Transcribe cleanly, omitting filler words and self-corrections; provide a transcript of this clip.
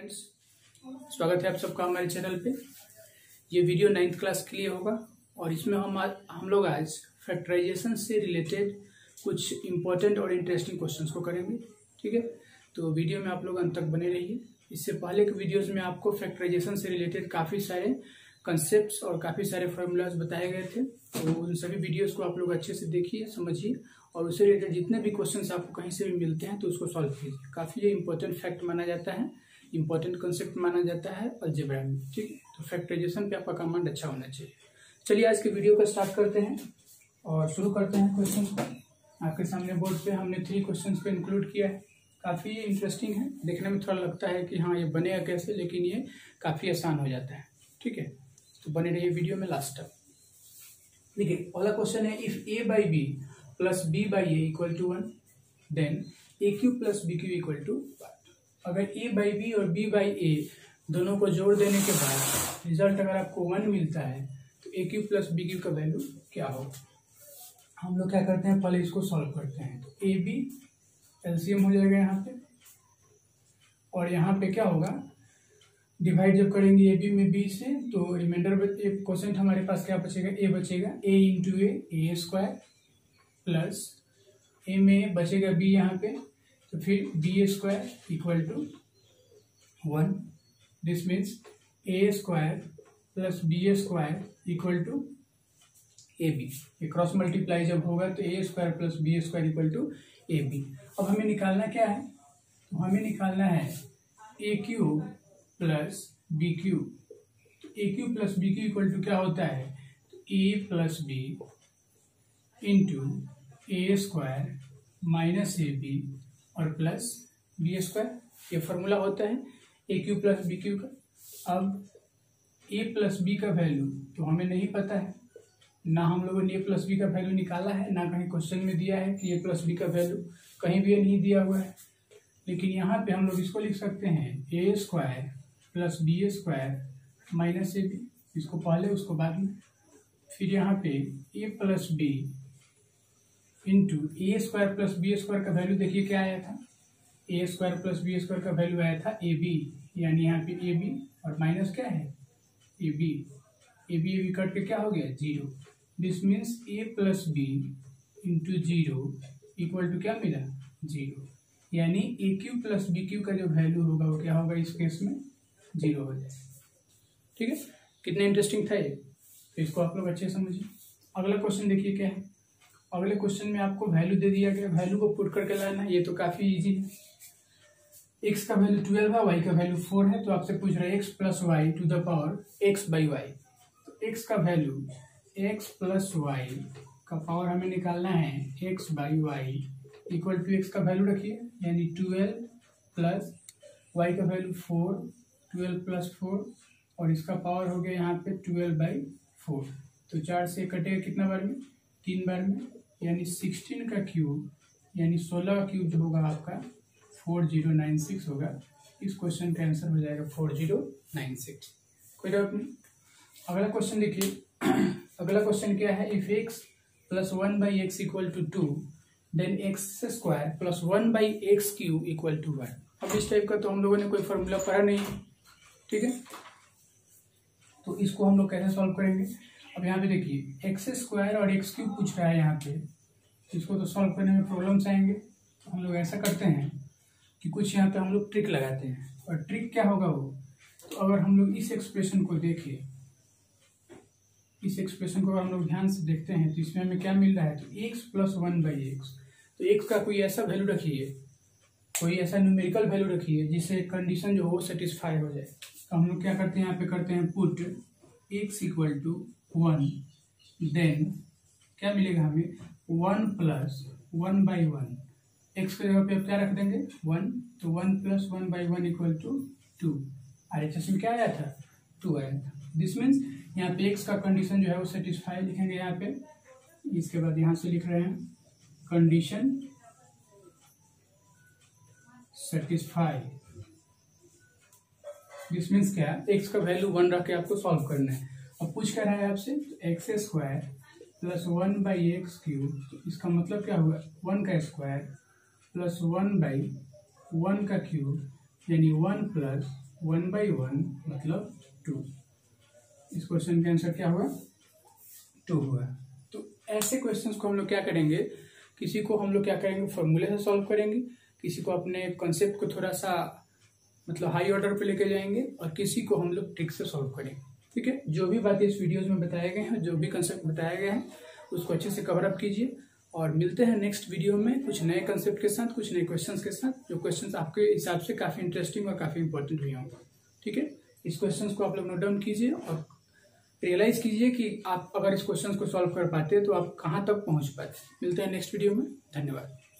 Friends, स्वागत है आप सबका हमारे चैनल पे। ये वीडियो 9th क्लास के लिए होगा और इसमें हम लोग आज फैक्टराइजेशन से रिलेटेड कुछ इम्पोर्टेंट और इंटरेस्टिंग क्वेश्चंस को करेंगे। ठीक है, तो वीडियो में आप लोग अंत तक बने रहिए। इससे पहले के वीडियोस में आपको फैक्टराइजेशन से रिलेटेड काफ़ी सारे कंसेप्ट्स और काफ़ी सारे फार्मूलाज बताए गए थे, तो उन सभी वीडियोस को आप लोग अच्छे से देखिए, समझिए और उससे रिलेटेड जितने भी क्वेश्चंस आपको कहीं से भी मिलते हैं तो उसको सॉल्व कीजिए। काफ़ी ये इंपॉर्टेंट फैक्ट माना जाता है, इंपॉर्टेंट कंसेप्ट माना जाता है अलजेब्रा में। ठीक है, तो फैक्टराइजेशन पे आपका कमांड अच्छा होना चाहिए। चलिए आज के वीडियो को स्टार्ट करते हैं और शुरू करते हैं क्वेश्चन को। आपके सामने बोर्ड पे हमने 3 क्वेश्चन को इंक्लूड किया है। काफ़ी इंटरेस्टिंग है, देखने में थोड़ा लगता है कि हाँ ये बनेगा कैसे, लेकिन ये काफ़ी आसान हो जाता है। ठीक है, तो बने रहिए वीडियो में लास्ट तक। देखिए पहला क्वेश्चन है, if a by B plus B by A equal to 1 then A cube plus B cube equal to 1। अगर a बाई बी और b बाई ए दोनों को जोड़ देने के बाद रिजल्ट अगर आपको 1 मिलता है तो A cube plus B cube का वैल्यू क्या होगा। हम लोग क्या करते हैं, पहले इसको सॉल्व करते हैं। तो ए बी एलसीएम हो जाएगा यहाँ पे, और यहाँ पे क्या होगा, डिवाइड जब करेंगे ए बी में बी से तो रिमाइंडर क्वेश्चन हमारे पास क्या बचेगा, ए बचेगा, A into A square plus A में बचेगा बी यहाँ पे, तो फिर B square equal to 1। This means A square plus B square equal to A B. ये क्रॉस मल्टीप्लाई जब होगा तो A square plus B square equal to A B. अब हमें निकालना क्या है, तो हमें निकालना है A cube plus B cube. तो A cube plus B cube equal to क्या होता है, तो A plus B into A square minus A B और प्लस बी स्क्वायर। ये फॉर्मूला होता है A cube plus B cube का। अब ए प्लस बी का वैल्यू तो हमें नहीं पता है, ना हम लोगों ने ए प्लस बी का वैल्यू निकाला है, ना कहीं क्वेश्चन में दिया है कि ए प्लस बी का वैल्यू, कहीं भी नहीं दिया हुआ है। लेकिन यहाँ पे हम लोग इसको लिख सकते हैं A square plus B square minus A B, इसको पहले उसको बाद में। फिर यहाँ पे A plus B into A square plus B square का वैल्यू देखिए क्या आया था, A square plus B square का वैल्यू आया था ए बी, यानी यहाँ पे ए बी और माइनस क्या है ए बी कट के क्या हो गया 0। This means A plus B into 0 equal to क्या मिला 0, यानी A cube plus B cube का जो वैल्यू होगा वो क्या होगा, इस केस में 0 हो जाए। ठीक है, कितना इंटरेस्टिंग था ये, तो इसको आप लोग अच्छे समझिए। अगला क्वेश्चन देखिए क्या है। अगले क्वेश्चन में आपको वैल्यू दे दिया गया, वैल्यू को पुट करके लाना है। ये तो काफ़ी इजी है। एक्स का वैल्यू 12 है, वाई का वैल्यू 4 है, तो आपसे पूछ रहा है X plus Y to the power X by Y. तो एक्स का वैल्यू एक्स प्लस वाई का पावर हमें निकालना है X by Y equal to X का वैल्यू रखिए, यानी 12 प्लस वाई का वैल्यू 4, 12 प्लस 4 और इसका पावर हो गया यहाँ पे 12 बाई 4। तो 4 से कटेगा कितना बार में, 3 बार में, यानी 16 का क्यूब, यानी 16 का क्यूब जो होगा आपका 4096 होगा। इस क्वेश्चन का आंसर हो जाएगा 4096। कोई डाउट नहीं। अगला क्वेश्चन देखिए। अगला क्वेश्चन क्या है, if X plus 1 by X equal to 2 then X square plus 1 by X cube equal to 1। अब इस टाइप का तो हम लोगों ने कोई फॉर्मूला पढ़ा नहीं है। ठीक है, तो इसको हम लोग कैसे सॉल्व करेंगे। अब यहाँ पे देखिए एक्स स्क्वायर और एक्स क्यूब पूछ रहा है यहाँ पे, इसको तो सॉल्व करने में प्रॉब्लम्स आएंगे। तो हम लोग ऐसा करते हैं कि कुछ यहाँ पे हम लोग ट्रिक लगाते हैं, और ट्रिक क्या होगा वो, तो अगर हम लोग इस एक्सप्रेशन को देखें, इस एक्सप्रेशन को अगर हम लोग ध्यान से देखते हैं तो इसमें हमें क्या मिल रहा है, तो एक्स प्लस 1 बाई एक्स। तो एक्स का कोई ऐसा वैल्यू रखिए, कोई ऐसा न्यूमेरिकल वैल्यू रखिए जिससे कंडीशन जो हो सेटिस्फाई हो जाए। तो हम लोग क्या करते हैं, यहाँ पे करते हैं put X equal to 1, then क्या मिलेगा हमें 1 प्लस 1 बाई 1। एक्स के जगह पे क्या रख देंगे 1, तो 1 plus 1 by 1 equal to 2। RHS में क्या आया था 2 आया था। दिस मीन्स यहाँ पे एक्स का कंडीशन जो है वो सेटिस्फाई लिखेंगे यहाँ पे। इसके बाद यहाँ से लिख रहे हैं कंडीशन सेटिस्फाई। दिस मीन्स क्या, एक्स का वैल्यू 1 रख के आपको सॉल्व करना है। अब पूछ क्या रहा है आपसे, X square plus 1 by X cube, तो इसका मतलब क्या हुआ 1 का स्क्वायर प्लस 1 बाई 1 का क्यूब, यानी 1 प्लस 1/1 मतलब 2। इस क्वेश्चन का आंसर क्या हुआ? 2 हुआ। तो ऐसे क्वेश्चंस को हम लोग क्या करेंगे, किसी को हम लोग क्या करेंगे फॉर्मूले से सॉल्व करेंगे, किसी को अपने कॉन्सेप्ट को थोड़ा सा मतलब हाई ऑर्डर पे लेके जाएंगे, और किसी को हम लोग ट्रिक से सॉल्व करेंगे। ठीक है, जो भी बातें इस वीडियोज में बताए गए हैं, जो भी कंसेप्ट बताए गए हैं, उसको अच्छे से कवर अप कीजिए। और मिलते हैं नेक्स्ट वीडियो में कुछ नए कंसेप्ट के साथ, कुछ नए क्वेश्चंस के साथ, जो क्वेश्चंस आपके हिसाब से काफ़ी इंटरेस्टिंग और काफ़ी इंपॉर्टेंट भी होंगे। ठीक है, इस क्वेश्चंस को आप लोग नोट डाउन कीजिए और रियलाइज कीजिए कि आप अगर इस क्वेश्चन को सॉल्व कर पाते हैं तो आप कहाँ तक पहुँच पाते। मिलते हैं नेक्स्ट वीडियो में। धन्यवाद।